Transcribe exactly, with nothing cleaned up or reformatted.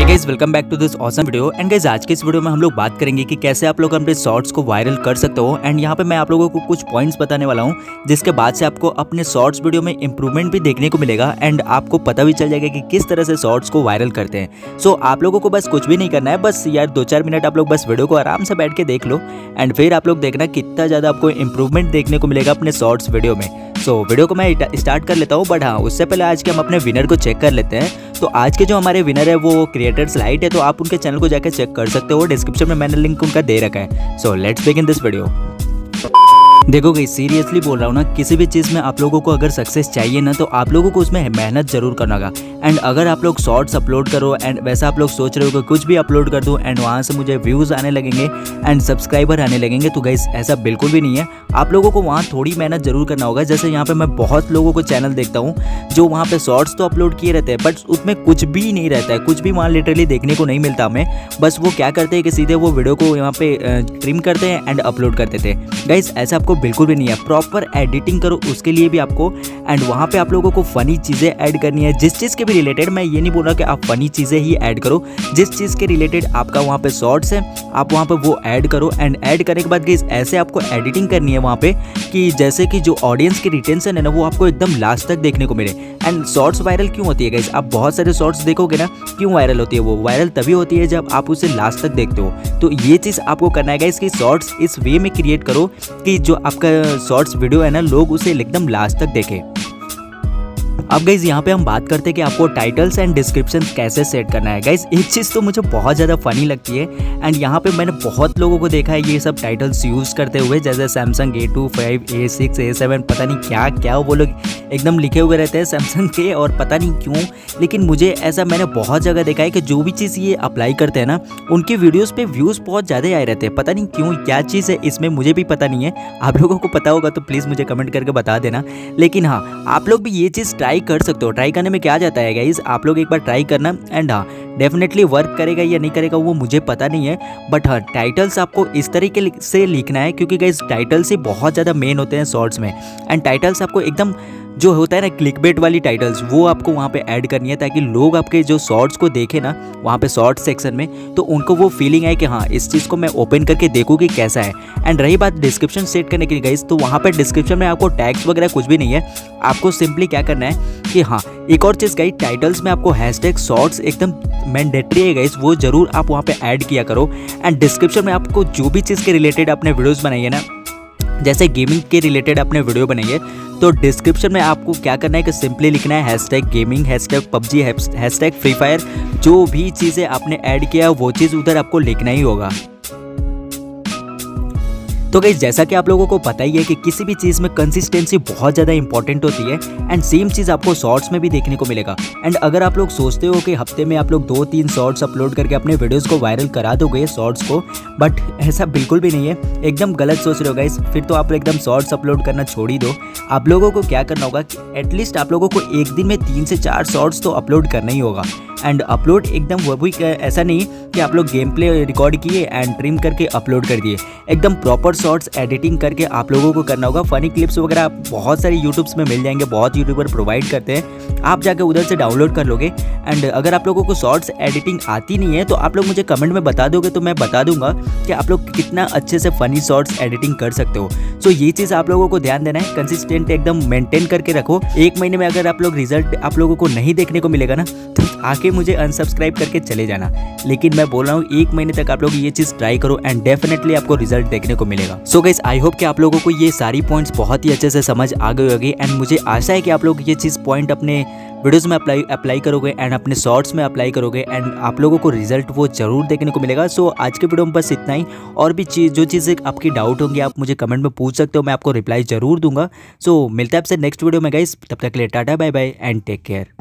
Guys welcome back to this awesome video. And guys आज के इस वीडियो में हम लोग बात करेंगे कि कैसे आप लोग अपने शॉर्ट्स को वायरल कर सकते हो। एंड यहाँ पे मैं आप लोगों को कुछ पॉइंट्स बताने वाला हूँ जिसके बाद से आपको अपने शॉर्ट्स वीडियो में इंप्रूवमेंट भी देखने को मिलेगा एंड आपको पता भी चल जाएगा कि किस तरह से शॉर्ट्स को वायरल करते हैं। सो so, आप लोगों को बस कुछ भी नहीं करना है, बस यार दो चार मिनट आप लोग बस वीडियो को आराम से बैठ के देख लो एंड फिर आप लोग देखना कितना ज़्यादा आपको इंप्रूवमेंट देखने को मिलेगा अपने शॉर्ट्स वीडियो में। सो so, वीडियो को मैं स्टार्ट कर लेता हूँ, बट हाँ उससे पहले आज के हम अपने विनर को चेक कर लेते हैं। तो आज के जो हमारे विनर है वो क्रिएटर्स लाइट है, तो आप उनके चैनल को जाकर चेक कर सकते हो, डिस्क्रिप्शन में मैंने लिंक उनका दे रखा है। So let's begin this video. देखो गाइस सीरियसली बोल रहा हूँ ना, किसी भी चीज़ में आप लोगों को अगर सक्सेस चाहिए ना तो आप लोगों को उसमें मेहनत जरूर करना होगा। एंड अगर आप लोग शॉर्ट्स अपलोड करो एंड वैसा आप लोग सोच रहे हो कि कुछ भी अपलोड कर दो एंड वहाँ से मुझे व्यूज़ आने लगेंगे एंड सब्सक्राइबर आने लगेंगे, तो गाइस ऐसा बिल्कुल भी नहीं है। आप लोगों को वहाँ थोड़ी मेहनत जरूर करना होगा। जैसे यहाँ पे मैं बहुत लोगों को चैनल देखता हूँ जो वहाँ पे शॉर्ट्स तो अपलोड किए रहते हैं बट उसमें कुछ भी नहीं रहता है, कुछ भी वहाँ लिटरली देखने को नहीं मिलता हमें। बस वो क्या करते हैं कि सीधे वो वीडियो को यहाँ पे ट्रिम करते हैं एंड अपलोड कर देते हैं। गाइस ऐसा आपको बिल्कुल भी नहीं है, प्रॉपर एडिटिंग करो उसके लिए भी आपको, एंड वहाँ पे आप लोगों को फनी चीज़ें ऐड करनी है जिस चीज़ के भी रिलेटेड। मैं ये नहीं बोल रहा कि आप फनी चीज़ें ही ऐड करो, जिस चीज़ के रिलेटेड आपका वहाँ पे शॉर्ट्स है आप वहाँ पे वो ऐड करो। एंड ऐड करने के बाद गाइस ऐसे आपको एडिटिंग करनी है वहाँ पे कि जैसे कि जो ऑडियंस की रिटेंशन है ना वो आपको एकदम लास्ट तक देखने को मिले। एंड शॉर्ट्स वायरल क्यों होती है गाइस, आप बहुत सारे शॉर्ट्स देखोगे ना, क्यों वायरल होती है? वो वायरल तभी होती है जब आप उसे लास्ट तक देखते हो। तो ये चीज़ आपको करना है गाइस कि शॉर्ट्स इस वे में क्रिएट करो कि जो आपका शॉर्ट्स वीडियो है ना लोग उसे एकदम लास्ट तक देखें। अब गाइज यहाँ पे हम बात करते हैं कि आपको टाइटल्स एंड डिस्क्रिप्शन कैसे सेट करना है। गाइज एक चीज़ तो मुझे बहुत ज़्यादा फनी लगती है एंड यहाँ पे मैंने बहुत लोगों को देखा है ये सब टाइटल्स यूज़ करते हुए, जैसे Samsung A two five A six A seven पता नहीं क्या क्या वो लोग एकदम लिखे हुए रहते हैं सैमसंग के, और पता नहीं क्यों, लेकिन मुझे ऐसा मैंने बहुत जगह देखा है कि जो भी चीज़ ये अप्लाई करते हैं ना उनकी वीडियोज़ पे व्यूज़ बहुत ज़्यादा आए रहते हैं। पता नहीं क्यों, क्या चीज़ है इसमें मुझे भी पता नहीं है। आप लोगों को पता होगा तो प्लीज़ मुझे कमेंट करके बता देना। लेकिन हाँ आप लोग भी ये चीज़ ट्राई कर सकते हो। ट्राई करने में क्या जाता है गाइस, आप लोग एक बार ट्राई करना एंड हाँ डेफिनेटली वर्क करेगा या नहीं करेगा वो मुझे पता नहीं है, बट हाँ टाइटल्स आपको इस तरीके से लिखना है क्योंकि गाइस टाइटल्स ही बहुत ज़्यादा मेन होते हैं शॉर्ट्स में। एंड टाइटल्स आपको एकदम जो होता है ना क्लिकबेट वाली टाइटल्स वो आपको वहाँ पे ऐड करनी है ताकि लोग आपके जो शॉर्ट्स को देखें ना वहाँ पे शॉर्ट सेक्शन में, तो उनको वो फीलिंग आए कि हाँ इस चीज़ को मैं ओपन करके देखूँ कि कैसा है। एंड रही बात डिस्क्रिप्शन सेट करने की गाइस, तो वहाँ पे डिस्क्रिप्शन में आपको टैग्स वगैरह कुछ भी नहीं है। आपको सिंपली क्या करना है कि हाँ एक और चीज़ गाइस, टाइटल्स में आपको हैशटैग शॉर्ट्स एकदम मैंडेटरी है गाइस, वो जरूर आप वहाँ पे ऐड किया करो। एंड डिस्क्रिप्शन में आपको जो भी चीज़ के रिलेटेड अपने वीडियोज़ बनाइए ना, जैसे गेमिंग के रिलेटेड अपने वीडियो बनाइए तो डिस्क्रिप्शन में आपको क्या करना है कि सिंपली लिखना है hashtag gaming, hashtag PUBG, hashtag free fire. जो भी चीज़ें आपने ऐड किया वो चीज़ उधर आपको लिखना ही होगा। तो गाइस जैसा कि आप लोगों को पता ही है कि किसी भी चीज़ में कंसिस्टेंसी बहुत ज़्यादा इंपॉर्टेंट होती है एंड सेम चीज़ आपको शॉर्ट्स में भी देखने को मिलेगा। एंड अगर आप लोग सोचते हो कि हफ्ते में आप लोग दो तीन शॉर्ट्स अपलोड करके अपने वीडियोस को वायरल करा दोगे शॉर्ट्स को, बट ऐसा बिल्कुल भी नहीं है, एकदम गलत सोच रहे हो गाइस। फिर तो आप एकदम शॉर्ट्स अपलोड करना छोड़ ही दो। आप लोगों को क्या करना होगा कि एटलीस्ट आप लोगों को एक दिन में तीन से चार शॉर्ट्स तो अपलोड करना ही होगा। एंड अपलोड एकदम वो भी ऐसा नहीं कि आप लोग गेम प्ले रिकॉर्ड किए एंड ट्रिम करके अपलोड कर दिए, एकदम प्रॉपर शॉर्ट्स एडिटिंग करके आप लोगों को करना होगा। फनी क्लिप्स वगैरह आप बहुत सारे यूट्यूब्स में मिल जाएंगे, बहुत यूट्यूबर प्रोवाइड करते हैं, आप जाके उधर से डाउनलोड कर लोगे। एंड अगर आप लोगों को शॉर्ट्स एडिटिंग आती नहीं है तो आप लोग मुझे कमेंट में बता दोगे तो मैं बता दूंगा कि आप लोग कितना अच्छे से फनी शॉर्ट्स एडिटिंग कर सकते हो। सो ये चीज़ आप लोगों को ध्यान देना है, कंसिस्टेंट एकदम मेंटेन करके रखो। एक महीने में अगर आप लोग रिजल्ट आप लोगों को नहीं देखने को मिलेगा ना तो आके मुझे अनसब्सक्राइब करके चले जाना। लेकिन मैं बोल रहा हूँ एक महीने तक आप लोग ये चीज़ ट्राई करो एंड डेफिनेटली आपको रिजल्ट देखने को मिलेगा। सो गाइस आई होप कि आप लोगों को ये सारी पॉइंट्स बहुत ही अच्छे से समझ आ गई होगी एंड मुझे आशा है कि आप लोग ये चीज़ पॉइंट अपने वीडियोस में अप्लाई अप्लाई करोगे एंड अपने शॉर्ट्स में अप्लाई करोगे एंड आप लोगों को रिजल्ट वो जरूर देखने को मिलेगा। सो आज के वीडियो में बस इतना ही, और भी चीज़ जो चीज़ें आपकी डाउट होंगी आप मुझे कमेंट में पूछ सकते हो, मैं आपको रिप्लाई जरूर दूंगा। सो मिलता है आपसे नेक्स्ट वीडियो में गाइस, तब तक के लिए tata bye bye and take care.